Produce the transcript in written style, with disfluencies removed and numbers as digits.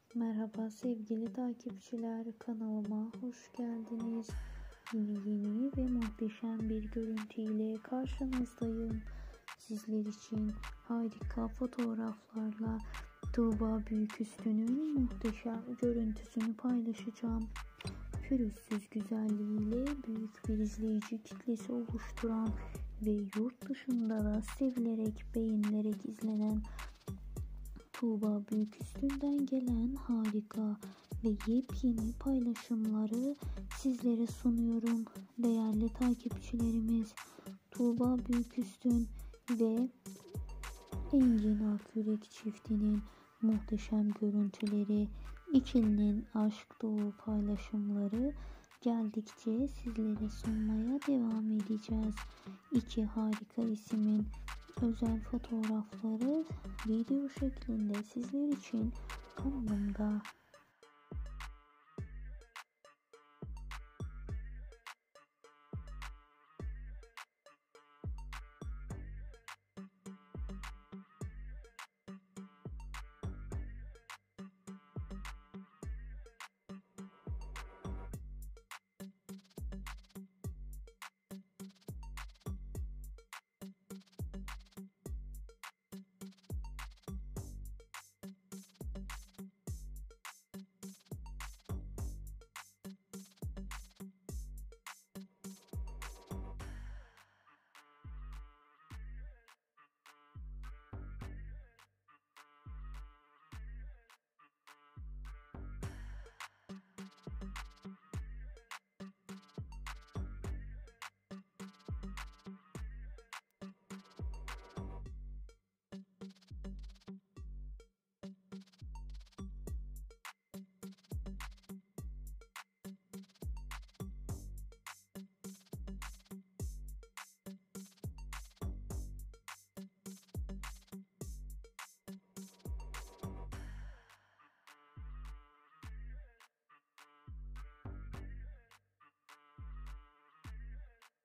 Merhaba sevgili takipçiler, kanalıma hoş geldiniz. Yeni ve muhteşem bir görüntüyle karşınızdayım. Sizler için harika fotoğraflarla Tuğba Büyüküstü'nün muhteşem görüntüsünü paylaşacağım. Pürüzsüz güzelliğiyle büyük bir izleyici kitlesi oluşturan ve yurt dışında da sevilerek, beğenilerek izlenen Tuğba Büyüküstü'nden gelen harika ve yepyeni paylaşımları sizlere sunuyorum. Değerli takipçilerimiz, Tuğba Büyüküstün ve Engin Akyürek çiftinin muhteşem görüntüleri, ikilinin aşk dolu paylaşımları geldikçe sizlere sunmaya devam edeceğiz. İki harika isimin özel fotoğrafları video şeklinde sizler için kanalımda